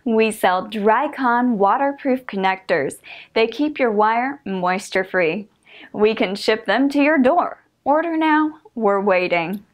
We sell Dryconn waterproof connectors. They keep your wire moisture-free. We can ship them to your door. Order now, we're waiting.